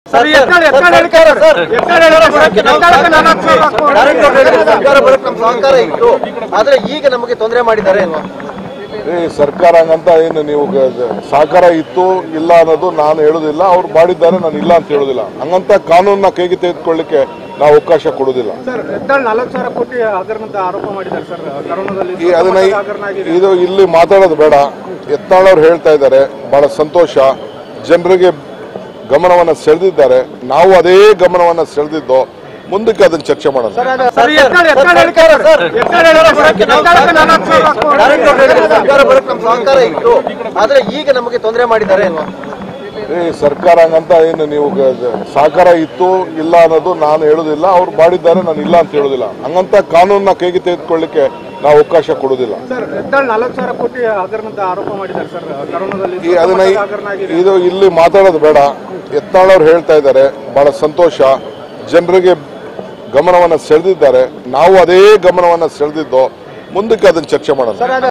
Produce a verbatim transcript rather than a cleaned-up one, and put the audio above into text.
ಸಹಕಾರ ಇತ್ತು ಆದ್ರೆ ಈಗ ನಮಗೆ ತೊಂದರೆ ಮಾಡಿದ್ದಾರೆ. ಸರ್ಕಾರ ಹಂಗಂತ ಏನು ನೀವು ಸಹಕಾರ ಇತ್ತು ಇಲ್ಲ ಅನ್ನೋದು ನಾನು ಹೇಳುದಿಲ್ಲ, ಅವ್ರು ಮಾಡಿದ್ದಾರೆ ನಾನು ಇಲ್ಲ ಅಂತ ಹೇಳುದಿಲ್ಲ. ಹಂಗಂತ ಕಾನೂನನ್ನ ಕೈಗೆ ತೆಗೆದುಕೊಳ್ಳಿಕ್ಕೆ ನಾವು ಅವಕಾಶ ಕೊಡುದಿಲ್ಲ. ಅದನ್ನ ಇದು ಇಲ್ಲಿ ಮಾತಾಡೋದು ಬೇಡ. ಯತ್ನಾಳ್ ಅವ್ರು ಹೇಳ್ತಾ ಇದ್ದಾರೆ, ಬಹಳ ಸಂತೋಷ, ಜನರಿಗೆ ಗಮನವನ್ನ ಸೆಳೆದಿದ್ದಾರೆ. ನಾವು ಅದೇ ಗಮನವನ್ನ ಸೆಳೆದಿದ್ದು, ಮುಂದಕ್ಕೆ ಅದನ್ನ ಚರ್ಚೆ ಮಾಡೋಣ. ಸಹಕಾರ ಇತ್ತು ಆದ್ರೆ ಈಗ ನಮಗೆ ತೊಂದರೆ ಮಾಡಿದ್ದಾರೆ. ಸರ್ಕಾರ ಹಂಗಂತ ಏನು ನೀವು ಸಹಕಾರ ಇತ್ತು ಇಲ್ಲ ಅನ್ನೋದು ನಾನು ಹೇಳುದಿಲ್ಲ, ಅವ್ರು ಮಾಡಿದ್ದಾರೆ ನಾನು ಇಲ್ಲ ಅಂತ ಹೇಳುದಿಲ್ಲ. ಹಂಗಂತ ಕಾನೂನನ್ನ ಕೈಗೆ ತೆಗೆದುಕೊಳ್ಳಿಕ್ಕೆ ನಾವು ಅವಕಾಶ ಕೊಡುದಿಲ್ಲ. ಅದನ್ನ ಇದು ಇಲ್ಲಿ ಮಾತಾಡೋದು ಬೇಡ. ಯತ್ನಾಳ್ ಅವ್ರು ಹೇಳ್ತಾ ಇದ್ದಾರೆ, ಬಹಳ ಸಂತೋಷ, ಜನರಿಗೆ ಗಮನವನ್ನ ಸೆಳೆದಿದ್ದಾರೆ. ನಾವು ಅದೇ ಗಮನವನ್ನ ಸೆಳೆದಿದ್ದು, ಮುಂದಕ್ಕೆ ಅದನ್ನ ಚರ್ಚೆ ಮಾಡೋಣ.